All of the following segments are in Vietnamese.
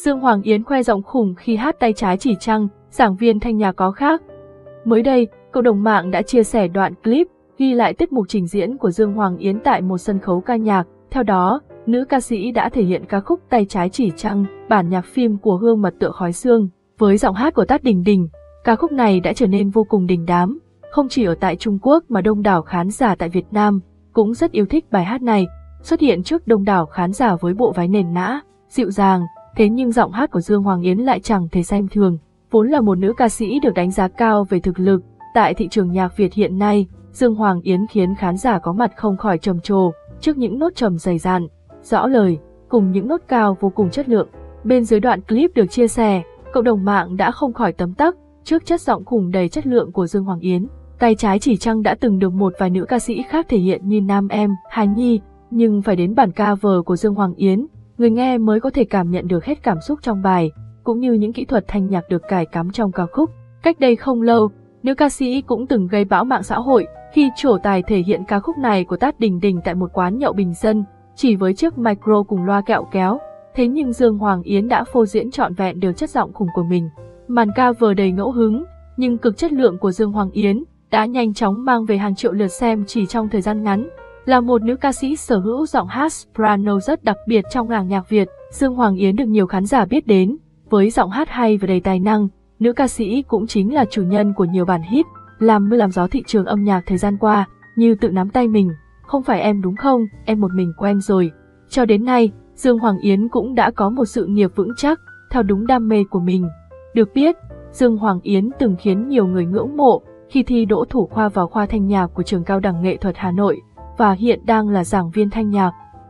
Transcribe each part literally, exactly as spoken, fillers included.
Dương Hoàng Yến khoe giọng khủng khi hát tay trái chỉ trăng, giảng viên thanh nhạc có khác. Mới đây, cộng đồng mạng đã chia sẻ đoạn clip ghi lại tiết mục trình diễn của Dương Hoàng Yến tại một sân khấu ca nhạc. Theo đó, nữ ca sĩ đã thể hiện ca khúc Tay trái chỉ trăng, bản nhạc phim của Hương Mật Tựa Khói Sương. Với giọng hát của Tát Đình Đình, ca khúc này đã trở nên vô cùng đình đám. Không chỉ ở tại Trung Quốc mà đông đảo khán giả tại Việt Nam cũng rất yêu thích bài hát này. Xuất hiện trước đông đảo khán giả với bộ váy nền nã, dịu dàng, thế nhưng giọng hát của Dương Hoàng Yến lại chẳng thể xem thường. Vốn là một nữ ca sĩ được đánh giá cao về thực lực, tại thị trường nhạc Việt hiện nay, Dương Hoàng Yến khiến khán giả có mặt không khỏi trầm trồ trước những nốt trầm dày dặn, rõ lời, cùng những nốt cao vô cùng chất lượng. Bên dưới đoạn clip được chia sẻ, cộng đồng mạng đã không khỏi tấm tắc trước chất giọng khủng đầy chất lượng của Dương Hoàng Yến. Tay trái chỉ trăng đã từng được một vài nữ ca sĩ khác thể hiện như Nam Em, Hà Nhi, nhưng phải đến bản cover của Dương Hoàng Yến, người nghe mới có thể cảm nhận được hết cảm xúc trong bài, cũng như những kỹ thuật thanh nhạc được cài cắm trong ca khúc. Cách đây không lâu, nữ ca sĩ cũng từng gây bão mạng xã hội khi trổ tài thể hiện ca khúc này của Tát Đình Đình tại một quán nhậu bình dân, chỉ với chiếc micro cùng loa kẹo kéo. Thế nhưng Dương Hoàng Yến đã phô diễn trọn vẹn được chất giọng khủng của mình. Màn cover đầy ngẫu hứng, nhưng cực chất lượng của Dương Hoàng Yến đã nhanh chóng mang về hàng triệu lượt xem chỉ trong thời gian ngắn. Là một nữ ca sĩ sở hữu giọng hát soprano rất đặc biệt trong làng nhạc Việt, Dương Hoàng Yến được nhiều khán giả biết đến. Với giọng hát hay và đầy tài năng, nữ ca sĩ cũng chính là chủ nhân của nhiều bản hit, làm mưa làm gió thị trường âm nhạc thời gian qua, như Tự Nắm Tay Mình, Không Phải Em Đúng Không, Em Một Mình Quen Rồi. Cho đến nay, Dương Hoàng Yến cũng đã có một sự nghiệp vững chắc, theo đúng đam mê của mình. Được biết, Dương Hoàng Yến từng khiến nhiều người ngưỡng mộ khi thi đỗ thủ khoa vào khoa thanh nhạc của Trường Cao đẳng Nghệ thuật Hà Nội, và hiện đang là giảng viên thanh nhạc.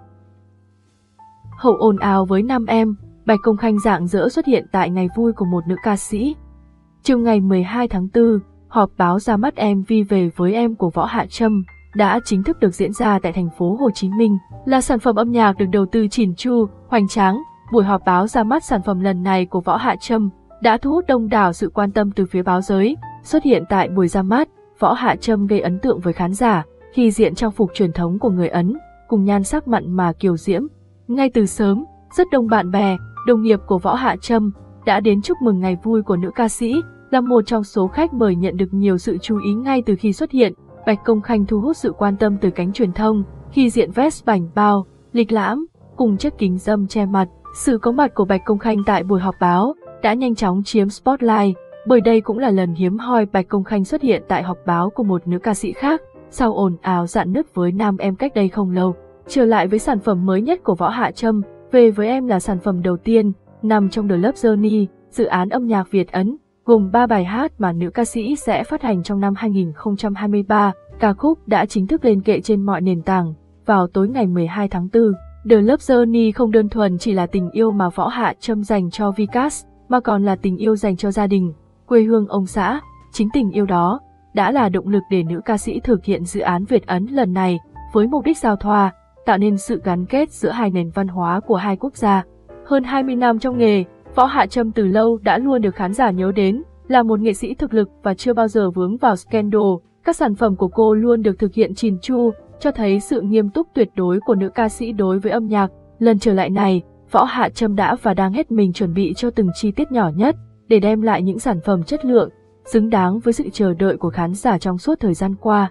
Hậu ồn ào với Nam Em, Bạch Công Khanh rạng rỡ xuất hiện tại ngày vui của một nữ ca sĩ. Chiều ngày mười hai tháng tư, họp báo ra mắt em vê Về Với Em của Võ Hạ Trâm đã chính thức được diễn ra tại thành phố Hồ Chí Minh. Là sản phẩm âm nhạc được đầu tư chỉn chu, hoành tráng, buổi họp báo ra mắt sản phẩm lần này của Võ Hạ Trâm đã thu hút đông đảo sự quan tâm từ phía báo giới. Xuất hiện tại buổi ra mắt, Võ Hạ Trâm gây ấn tượng với khán giả khi diện trang phục truyền thống của người Ấn, cùng nhan sắc mặn mà kiều diễm. Ngay từ sớm, rất đông bạn bè, đồng nghiệp của Võ Hạ Trâm đã đến chúc mừng ngày vui của nữ ca sĩ. Là một trong số khách mời nhận được nhiều sự chú ý ngay từ khi xuất hiện, Bạch Công Khanh thu hút sự quan tâm từ cánh truyền thông khi diện vest bảnh bao, lịch lãm, cùng chiếc kính râm che mặt. Sự có mặt của Bạch Công Khanh tại buổi họp báo đã nhanh chóng chiếm spotlight, bởi đây cũng là lần hiếm hoi Bạch Công Khanh xuất hiện tại họp báo của một nữ ca sĩ khác, sau ồn ào rạn nứt với Nam Em cách đây không lâu. Trở lại với sản phẩm mới nhất của Võ Hạ Trâm, Về Với Em là sản phẩm đầu tiên nằm trong The Love Journey, dự án âm nhạc Việt Ấn, gồm ba bài hát mà nữ ca sĩ sẽ phát hành trong năm hai nghìn không trăm hai mươi ba. Ca khúc đã chính thức lên kệ trên mọi nền tảng vào tối ngày mười hai tháng tư. The Love Journey không đơn thuần chỉ là tình yêu mà Võ Hạ Trâm dành cho Vcas, mà còn là tình yêu dành cho gia đình, quê hương ông xã. Chính tình yêu đó đã là động lực để nữ ca sĩ thực hiện dự án Việt Ấn lần này, với mục đích giao thoa, tạo nên sự gắn kết giữa hai nền văn hóa của hai quốc gia. Hơn hai mươi năm trong nghề, Võ Hạ Trâm từ lâu đã luôn được khán giả nhớ đến là một nghệ sĩ thực lực và chưa bao giờ vướng vào scandal. Các sản phẩm của cô luôn được thực hiện chỉn chu, cho thấy sự nghiêm túc tuyệt đối của nữ ca sĩ đối với âm nhạc. Lần trở lại này, Võ Hạ Trâm đã và đang hết mình chuẩn bị cho từng chi tiết nhỏ nhất để đem lại những sản phẩm chất lượng, xứng đáng với sự chờ đợi của khán giả trong suốt thời gian qua.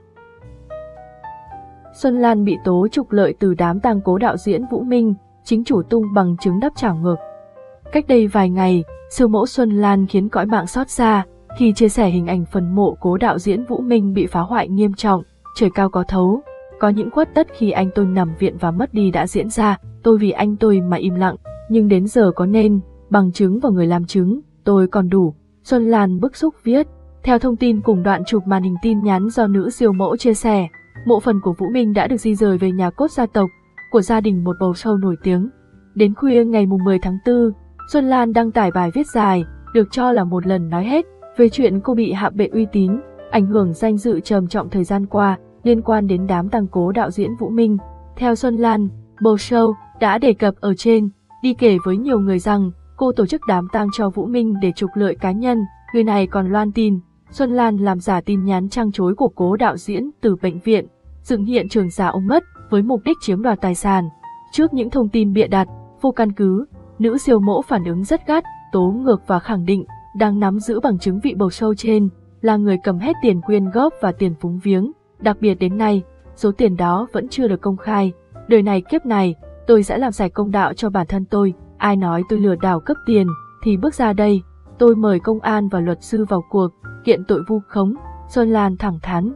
Xuân Lan bị tố trục lợi từ đám tang cố đạo diễn Vũ Minh, chính chủ tung bằng chứng đắp trả ngược. Cách đây vài ngày, siêu mẫu Xuân Lan khiến cõi mạng xót xa khi chia sẻ hình ảnh phần mộ cố đạo diễn Vũ Minh bị phá hoại nghiêm trọng. Trời cao có thấu, có những khuất tất khi anh tôi nằm viện và mất đi đã diễn ra, tôi vì anh tôi mà im lặng, nhưng đến giờ có nên, bằng chứng và người làm chứng, tôi còn đủ. Xuân Lan bức xúc viết. Theo thông tin cùng đoạn chụp màn hình tin nhắn do nữ siêu mẫu chia sẻ, mộ phần của Vũ Minh đã được di rời về nhà cốt gia tộc của gia đình một bầu show nổi tiếng. Đến khuya ngày mười tháng tư, Xuân Lan đăng tải bài viết dài, được cho là một lần nói hết, về chuyện cô bị hạ bệ uy tín, ảnh hưởng danh dự trầm trọng thời gian qua liên quan đến đám tang cố đạo diễn Vũ Minh. Theo Xuân Lan, bầu show đã đề cập ở trên, đi kể với nhiều người rằng cô tổ chức đám tang cho Vũ Minh để trục lợi cá nhân. Người này còn loan tin Xuân Lan làm giả tin nhắn trăng trối của cố đạo diễn từ bệnh viện, dựng hiện trường giả ông mất với mục đích chiếm đoạt tài sản. Trước những thông tin bịa đặt, vô căn cứ, nữ siêu mẫu phản ứng rất gắt, tố ngược và khẳng định, đang nắm giữ bằng chứng vị bầu show trên, là người cầm hết tiền quyên góp và tiền phúng viếng. Đặc biệt đến nay, số tiền đó vẫn chưa được công khai. Đời này kiếp này, tôi sẽ làm sạch công đạo cho bản thân tôi. Ai nói tôi lừa đảo cấp tiền, thì bước ra đây. Tôi mời công an và luật sư vào cuộc, kiện tội vu khống. Sơn Lan thẳng thắn.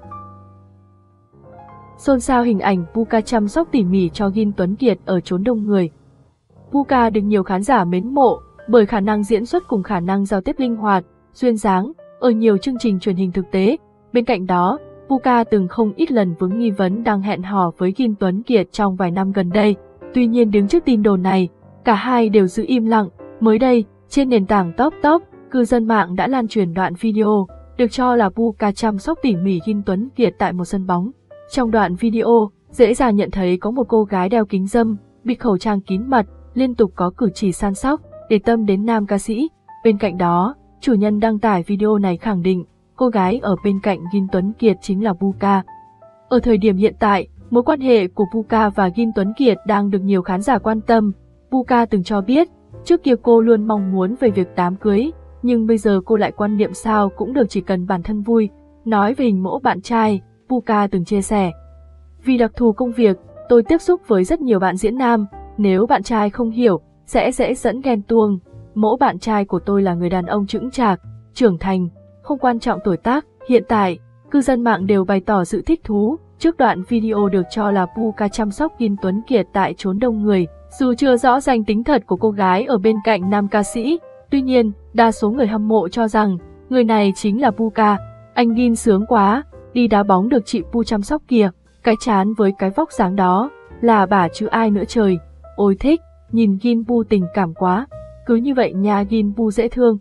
Xôn xao hình ảnh Puka chăm sóc tỉ mỉ cho Gin Tuấn Kiệt ở chốn đông người. Puka được nhiều khán giả mến mộ bởi khả năng diễn xuất cùng khả năng giao tiếp linh hoạt, duyên dáng ở nhiều chương trình truyền hình thực tế. Bên cạnh đó, Puka từng không ít lần vướng nghi vấn đang hẹn hò với Gin Tuấn Kiệt trong vài năm gần đây. Tuy nhiên đứng trước tin đồn này, cả hai đều giữ im lặng. Mới đây, trên nền tảng Top Top, cư dân mạng đã lan truyền đoạn video được cho là Puka chăm sóc tỉ mỉ Gin Tuấn Kiệt tại một sân bóng. Trong đoạn video, dễ dàng nhận thấy có một cô gái đeo kính râm, bịt khẩu trang kín mặt, liên tục có cử chỉ săn sóc, để tâm đến nam ca sĩ. Bên cạnh đó, chủ nhân đăng tải video này khẳng định, cô gái ở bên cạnh Gin Tuấn Kiệt chính là Puka. Ở thời điểm hiện tại, mối quan hệ của Puka và Gin Tuấn Kiệt đang được nhiều khán giả quan tâm. Puka từng cho biết, trước kia cô luôn mong muốn về việc đám cưới, nhưng bây giờ cô lại quan niệm sao cũng được chỉ cần bản thân vui. Nói về hình mẫu bạn trai, Puka từng chia sẻ, vì đặc thù công việc, tôi tiếp xúc với rất nhiều bạn diễn nam, nếu bạn trai không hiểu, sẽ dễ dẫn ghen tuông. Mẫu bạn trai của tôi là người đàn ông chững chạc, trưởng thành, không quan trọng tuổi tác. Hiện tại, cư dân mạng đều bày tỏ sự thích thú trước đoạn video được cho là Puka chăm sóc Gin Tuấn Kiệt tại chốn đông người. Dù chưa rõ danh tính thật của cô gái ở bên cạnh nam ca sĩ, tuy nhiên, đa số người hâm mộ cho rằng người này chính là Puka. Anh Gin sướng quá, đi đá bóng được chị Pu chăm sóc kìa, cái chán với cái vóc dáng đó, là bà chứ ai nữa trời. Ôi thích, nhìn Gin Pu tình cảm quá, cứ như vậy nha, Gin Pu dễ thương.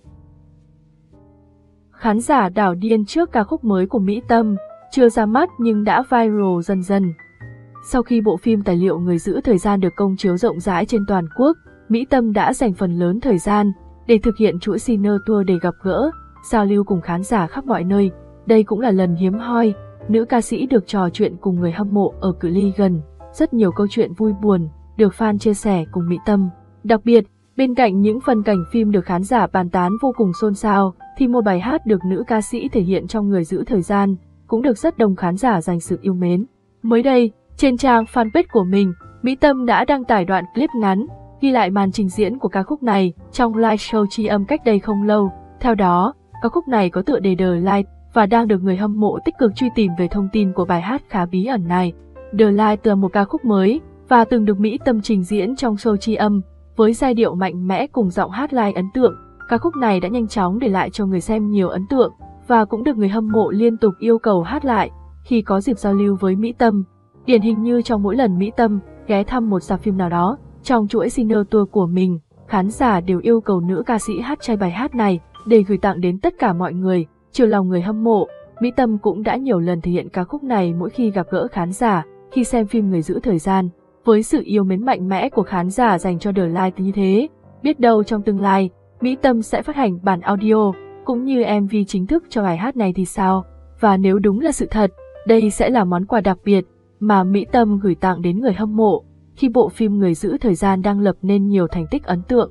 Khán giả đảo điên trước ca khúc mới của Mỹ Tâm, chưa ra mắt nhưng đã viral dần dần. Sau khi bộ phim tài liệu Người giữ thời gian được công chiếu rộng rãi trên toàn quốc, Mỹ Tâm đã dành phần lớn thời gian để thực hiện chuỗi Cine Tour để gặp gỡ, giao lưu cùng khán giả khắp mọi nơi. Đây cũng là lần hiếm hoi, nữ ca sĩ được trò chuyện cùng người hâm mộ ở cự ly gần. Rất nhiều câu chuyện vui buồn được fan chia sẻ cùng Mỹ Tâm. Đặc biệt, bên cạnh những phân cảnh phim được khán giả bàn tán vô cùng xôn xao, thì một bài hát được nữ ca sĩ thể hiện trong Người giữ thời gian cũng được rất đông khán giả dành sự yêu mến. Mới đây, trên trang fanpage của mình, Mỹ Tâm đã đăng tải đoạn clip ngắn ghi lại màn trình diễn của ca khúc này trong live show tri âm cách đây không lâu. Theo đó, ca khúc này có tựa đề The Light và đang được người hâm mộ tích cực truy tìm về thông tin của bài hát khá bí ẩn này. The Light là một ca khúc mới và từng được Mỹ Tâm trình diễn trong show tri âm với giai điệu mạnh mẽ cùng giọng hát live ấn tượng. Ca khúc này đã nhanh chóng để lại cho người xem nhiều ấn tượng và cũng được người hâm mộ liên tục yêu cầu hát lại khi có dịp giao lưu với Mỹ Tâm. Điển hình như trong mỗi lần Mỹ Tâm ghé thăm một rạp phim nào đó, trong chuỗi Cine Tour của mình, khán giả đều yêu cầu nữ ca sĩ hát chay bài hát này để gửi tặng đến tất cả mọi người. Chiều lòng người hâm mộ, Mỹ Tâm cũng đã nhiều lần thể hiện ca khúc này mỗi khi gặp gỡ khán giả khi xem phim Người giữ thời gian. Với sự yêu mến mạnh mẽ của khán giả dành cho The Light như thế, biết đâu trong tương lai, Mỹ Tâm sẽ phát hành bản audio cũng như em vê chính thức cho bài hát này thì sao? Và nếu đúng là sự thật, đây sẽ là món quà đặc biệt mà Mỹ Tâm gửi tặng đến người hâm mộ khi bộ phim Người giữ thời gian đang lập nên nhiều thành tích ấn tượng.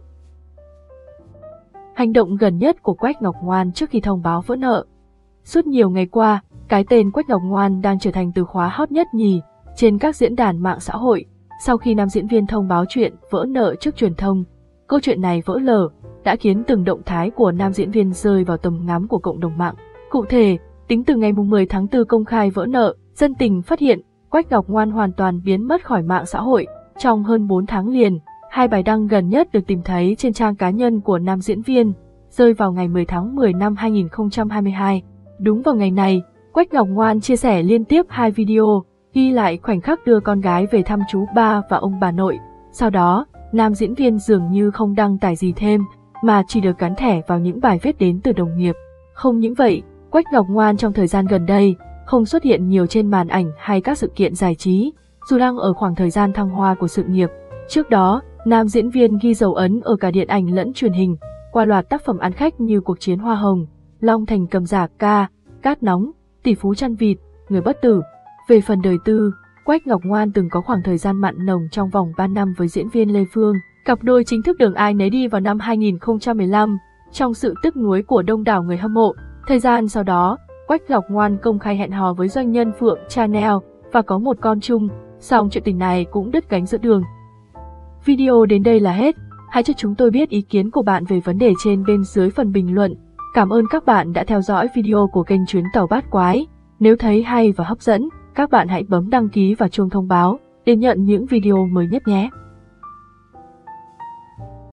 Hành động gần nhất của Quách Ngọc Ngoan trước khi thông báo vỡ nợ. Suốt nhiều ngày qua, cái tên Quách Ngọc Ngoan đang trở thành từ khóa hot nhất nhì trên các diễn đàn mạng xã hội. Sau khi nam diễn viên thông báo chuyện vỡ nợ trước truyền thông, câu chuyện này vỡ lở đã khiến từng động thái của nam diễn viên rơi vào tầm ngắm của cộng đồng mạng. Cụ thể, tính từ ngày mười tháng tư công khai vỡ nợ, dân tình phát hiện Quách Ngọc Ngoan hoàn toàn biến mất khỏi mạng xã hội trong hơn bốn tháng liền. Hai bài đăng gần nhất được tìm thấy trên trang cá nhân của nam diễn viên, rơi vào ngày mười tháng mười năm hai nghìn không trăm hai mươi hai. Đúng vào ngày này, Quách Ngọc Ngoan chia sẻ liên tiếp hai video, ghi lại khoảnh khắc đưa con gái về thăm chú ba và ông bà nội. Sau đó, nam diễn viên dường như không đăng tải gì thêm, mà chỉ được gắn thẻ vào những bài viết đến từ đồng nghiệp. Không những vậy, Quách Ngọc Ngoan trong thời gian gần đây không xuất hiện nhiều trên màn ảnh hay các sự kiện giải trí, dù đang ở khoảng thời gian thăng hoa của sự nghiệp. Trước đó, nam diễn viên ghi dấu ấn ở cả điện ảnh lẫn truyền hình, qua loạt tác phẩm ăn khách như Cuộc chiến Hoa Hồng, Long Thành Cầm Giả Ca, Cát Nóng, Tỷ phú chăn vịt, Người bất tử. Về phần đời tư, Quách Ngọc Ngoan từng có khoảng thời gian mặn nồng trong vòng ba năm với diễn viên Lê Phương, Cặp đôi chính thức đường ai nấy đi vào năm hai nghìn không trăm mười lăm, trong sự tiếc nuối của đông đảo người hâm mộ. Thời gian sau đó, Quách Ngọc Ngoan công khai hẹn hò với doanh nhân Phượng Chanel và có một con chung, song chuyện tình này cũng đứt gánh giữa đường. Video đến đây là hết. Hãy cho chúng tôi biết ý kiến của bạn về vấn đề trên bên dưới phần bình luận. Cảm ơn các bạn đã theo dõi video của kênh Chuyến Tàu Bát Quái. Nếu thấy hay và hấp dẫn, các bạn hãy bấm đăng ký và chuông thông báo để nhận những video mới nhất nhé.